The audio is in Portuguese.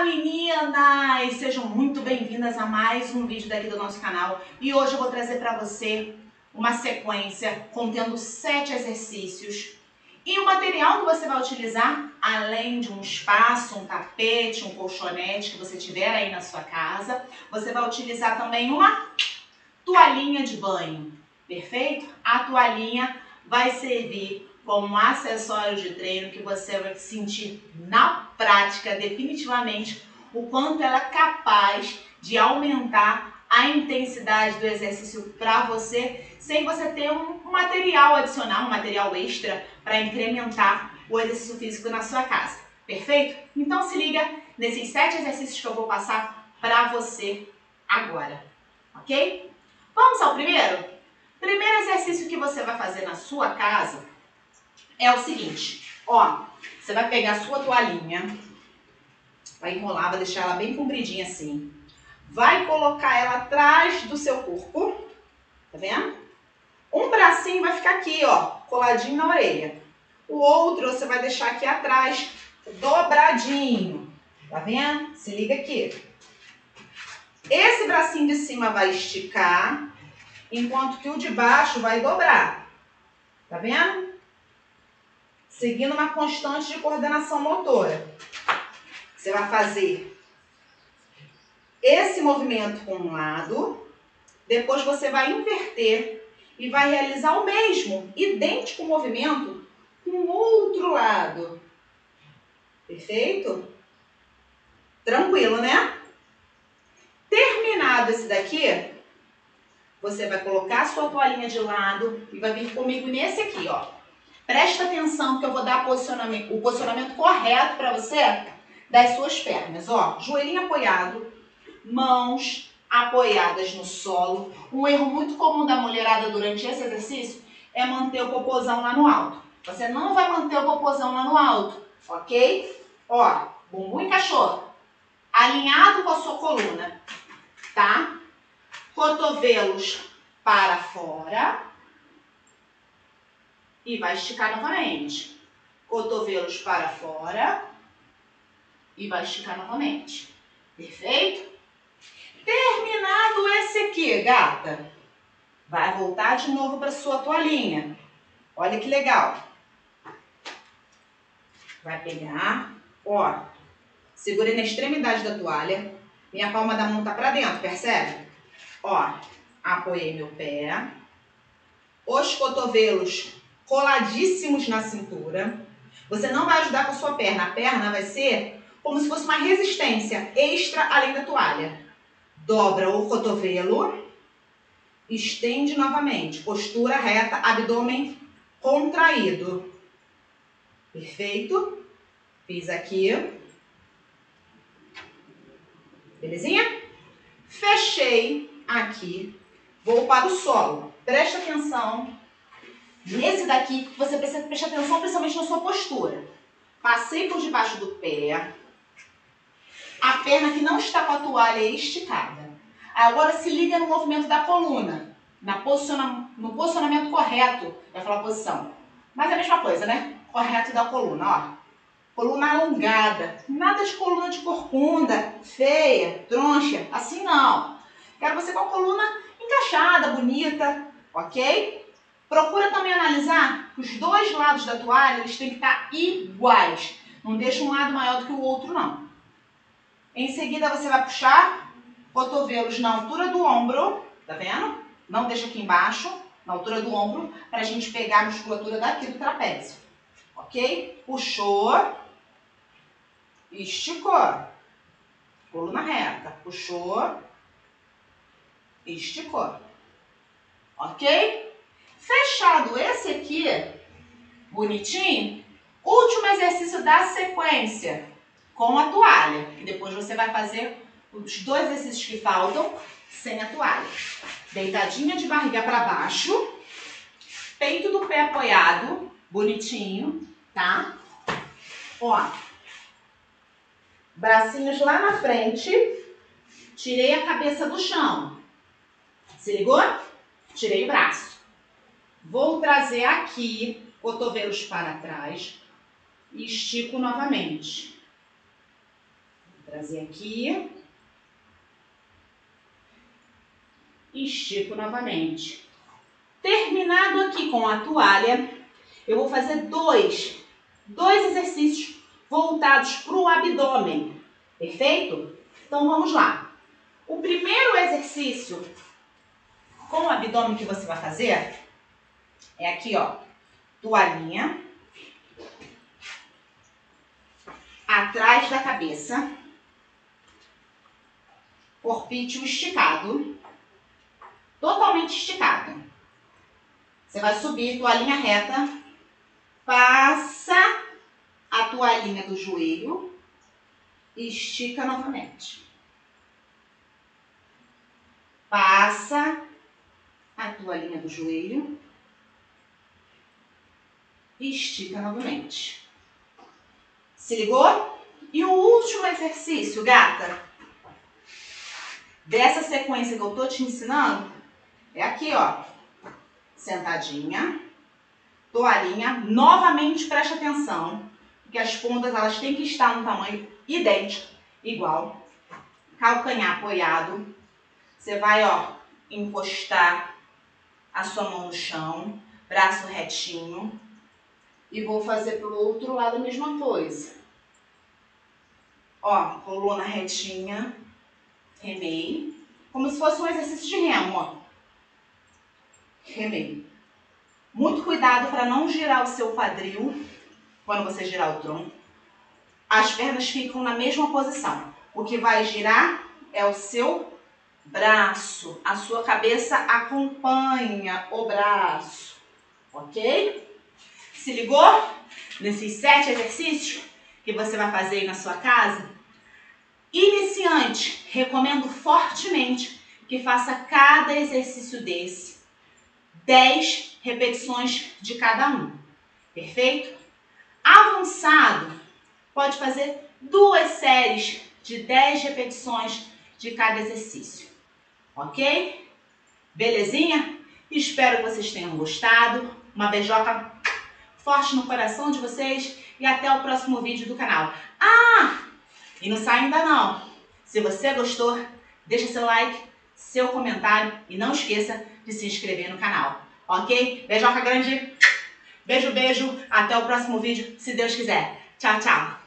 Meninas! Sejam muito bem-vindas a mais um vídeo daqui do nosso canal. E hoje eu vou trazer para você uma sequência contendo 7 exercícios. E o material que você vai utilizar, além de um espaço, um tapete, um colchonete que você tiver aí na sua casa, você vai utilizar também uma toalhinha de banho, perfeito? A toalhinha vai servir como um acessório de treino que você vai sentir na prática definitivamente o quanto ela é capaz de aumentar a intensidade do exercício para você, sem você ter um material adicional, um material extra para incrementar o exercício físico na sua casa, perfeito? Então se liga nesses 7 exercícios que eu vou passar para você agora, ok? Vamos ao primeiro? Primeiro exercício que você vai fazer na sua casa é o seguinte, ó, você vai pegar a sua toalhinha, vai enrolar, vai deixar ela bem compridinha assim, vai colocar ela atrás do seu corpo, tá vendo? Um bracinho vai ficar aqui, ó, coladinho na orelha, o outro você vai deixar aqui atrás, dobradinho, tá vendo? Se liga aqui. Esse bracinho de cima vai esticar, enquanto que o de baixo vai dobrar, tá vendo? Seguindo uma constante de coordenação motora. Você vai fazer esse movimento com um lado, depois você vai inverter e vai realizar o mesmo, idêntico movimento com o outro lado. Perfeito? Tranquilo, né? Terminado esse daqui, você vai colocar a sua toalhinha de lado e vai vir comigo nesse aqui, ó. Presta atenção que eu vou dar o posicionamento correto para você das suas pernas, ó. Joelhinho apoiado, mãos apoiadas no solo. Um erro muito comum da mulherada durante esse exercício é manter o popozão lá no alto. Você não vai manter o popozão lá no alto, ok? Ó, bumbum e cachorro, alinhado com a sua coluna, tá? Cotovelos para fora. E vai esticar novamente. Cotovelos para fora. E vai esticar novamente. Perfeito? Terminado esse aqui, gata, vai voltar de novo para sua toalhinha. Olha que legal. Vai pegar, ó, segurei na extremidade da toalha. Minha palma da mão tá para dentro, percebe? Ó, apoiei meu pé. Os cotovelos coladíssimos na cintura. Você não vai ajudar com a sua perna. A perna vai ser como se fosse uma resistência extra além da toalha. Dobra o cotovelo. Estende novamente. Postura reta, abdômen contraído. Perfeito? Fiz aqui. Belezinha? Fechei aqui. Vou para o solo. Presta atenção. Nesse daqui, você precisa prestar atenção principalmente na sua postura. Passei por debaixo do pé. A perna que não está com a toalha esticada. Agora se liga no movimento da coluna. No posicionamento correto. Vai falar posição. Mas é a mesma coisa, né? Correto da coluna, ó. Coluna alongada. Nada de coluna de corcunda, feia, troncha. Assim não. Quero você com a coluna encaixada, bonita, ok? Procura também analisar que os dois lados da toalha eles têm que estar iguais. Não deixa um lado maior do que o outro, não. Em seguida, você vai puxar cotovelos na altura do ombro, tá vendo? Não deixa aqui embaixo, na altura do ombro, para a gente pegar a musculatura daqui do trapézio. Ok? Puxou, esticou. Coluna reta. Puxou, esticou. Ok? Fechado esse aqui, bonitinho, último exercício da sequência, com a toalha. E depois você vai fazer os 2 exercícios que faltam sem a toalha. Deitadinha de barriga para baixo, peito do pé apoiado, bonitinho, tá? Ó, bracinhos lá na frente, tirei a cabeça do chão. Se ligou? Tirei o braço. Vou trazer aqui, cotovelos para trás, e estico novamente. trazer aqui. Estico novamente. Terminado aqui com a toalha, eu vou fazer dois exercícios voltados para o abdômen. Perfeito? Então vamos lá. O primeiro exercício com o abdômen que você vai fazer é aqui, ó. Toalhinha. Atrás da cabeça. Corpício esticado. Totalmente esticado. Você vai subir, toalhinha reta. Passa a toalhinha do joelho e estica novamente. Passa a toalhinha do joelho e estica novamente. Se ligou? E o último exercício, gata, dessa sequência que eu tô te ensinando, é aqui, ó. Sentadinha, toalhinha, novamente preste atenção, porque as pontas elas têm que estar no tamanho idêntico, igual. Calcanhar apoiado. Você vai, ó, encostar a sua mão no chão, braço retinho. E vou fazer pro outro lado a mesma coisa. Ó, coluna retinha, remei. Como se fosse um exercício de remo, ó. Remei. Muito cuidado para não girar o seu quadril quando você girar o tronco. As pernas ficam na mesma posição. O que vai girar é o seu braço. A sua cabeça acompanha o braço. Ok? Se ligou? Nesses 7 exercícios que você vai fazer aí na sua casa? Iniciante, recomendo fortemente que faça cada exercício desse 10 repetições de cada um. Perfeito? Avançado, pode fazer 2 séries de 10 repetições de cada exercício. Ok? Belezinha? Espero que vocês tenham gostado. Uma beijoca forte no coração de vocês e até o próximo vídeo do canal. E não sai ainda não. Se você gostou, deixa seu like, seu comentário e não esqueça de se inscrever no canal. Ok? Beijoca grande. Beijo, beijo. Até o próximo vídeo, se Deus quiser. Tchau, tchau.